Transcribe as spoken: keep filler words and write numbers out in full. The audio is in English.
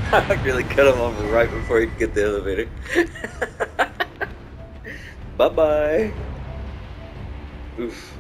I really cut him off right before he could get the elevator. Bye bye. Oof.